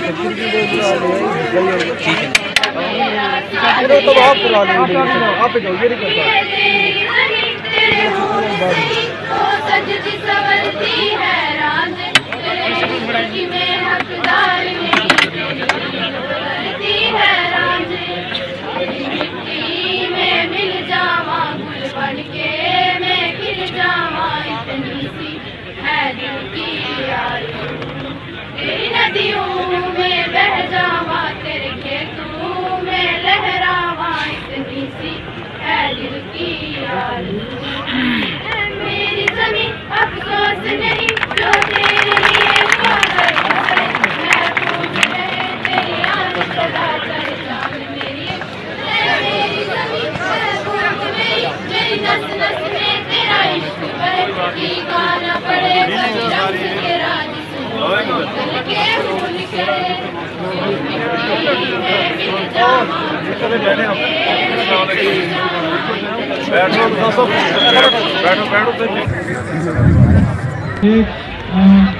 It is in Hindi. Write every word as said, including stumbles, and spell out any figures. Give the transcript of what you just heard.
तो आप करा लेंगे, आप जाओ, ये नहीं करता। नदियों में बह जावा, तेरे खेतों में लहरावा, इतनी सी है दिल की आरज़ू। मेरी ज़मीं अफ़सोस नहीं जो तेरे लिए पागल है, महफूज़ है तेरी आन सदा चर्चा में मेरी। मेरी ज़मीं महफूज़ मेरी, मेरी नस नस में तेरा इश्क बहे, गाना पड़े कभी रंग तेरा बैठो बैठो बैठो।